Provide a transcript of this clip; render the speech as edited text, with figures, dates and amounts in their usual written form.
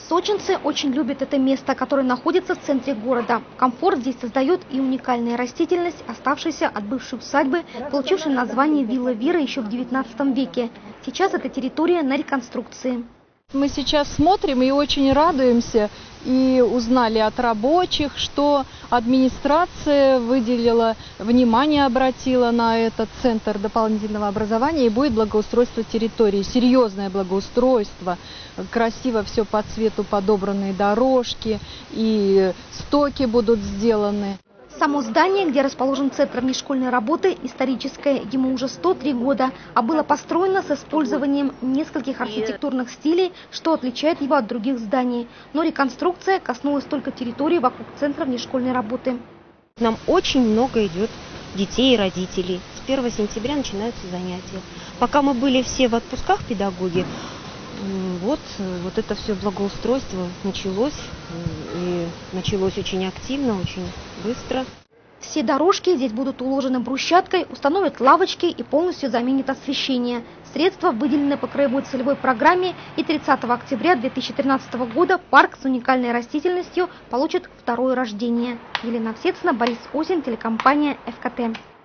Сочинцы очень любят это место, которое находится в центре города. Комфорт здесь создает и уникальная растительность, оставшаяся от бывшей усадьбы, получившей название «Вилла Вера» еще в XIX веке. Сейчас эта территория на реконструкции. Мы сейчас смотрим и очень радуемся, и узнали от рабочих, что администрация выделила, внимание обратила на этот центр дополнительного образования, и будет благоустройство территории, серьезное благоустройство, красиво все по цвету подобранные дорожки, и стоки будут сделаны. Само здание, где расположен Центр внешкольной работы, историческое, ему уже 103 года, а было построено с использованием нескольких архитектурных стилей, что отличает его от других зданий. Но реконструкция коснулась только территории вокруг Центра внешкольной работы. Нам очень много идет детей и родителей. С 1 сентября начинаются занятия. Пока мы были все в отпусках, педагоги, вот это все благоустройство началось. И началось очень активно, очень быстро. Все дорожки здесь будут уложены брусчаткой, установят лавочки и полностью заменят освещение. Средства выделены по краевой целевой программе, и 30 октября 2013 года парк с уникальной растительностью получит второе рождение. Елена Овсецина, Борис Осин, телекомпания ФКТ.